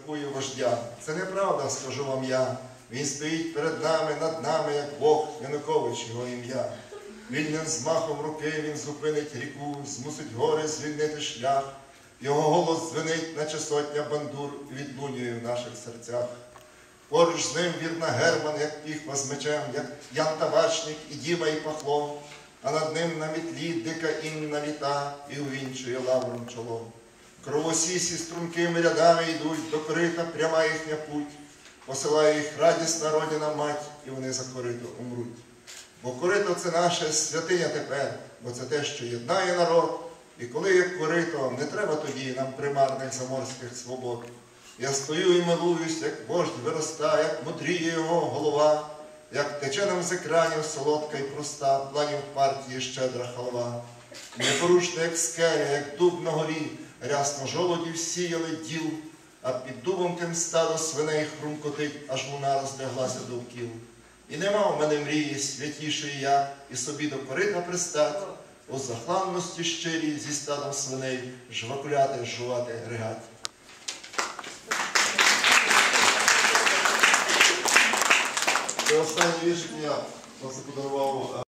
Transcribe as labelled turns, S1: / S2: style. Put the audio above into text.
S1: крокує вождя. Це неправда, скажу вам я. Він стоїть перед нами, над нами, як Бог, Янукович його ім'я. Вільним змахом руки він зупинить ріку, змусить гори звільнити шлях. Його голос дзвенить, наче сотня бандур, відлунює в наших серцях. Поруч з ним вірна Герман, як піхва з мечем, як Ян Табачник, і Діма, і Пахло. А над ним на мітлі дика Інна літа і увінчує лавром чоло. Кровосісі стрункими рядами йдуть, до корита пряма їхня путь. Посилає їх радісна родина мать, і вони за корито умруть. Бо корито – це наше святиня тепер, бо це те, що єднає народ. І коли є корито, не треба тоді нам примарних заморських свобод. Я стою і милуюсь, як вождь виростає, як мудріє його голова, як тече нам з екранів солодка і проста, планів партії щедра халва. Непорушна, як скеля, як дуб на горі, рясно жолудів сіяли діл, а під дубом тим стадо свиней хрумкотить, аж луна розляглася довкіл. І нема в мене мрії святішої я, і собі до корита пристать, у захланності щирій зі стадом свиней жвакуляти, жувати, ригать.
S2: Це останній вірш, який я подарував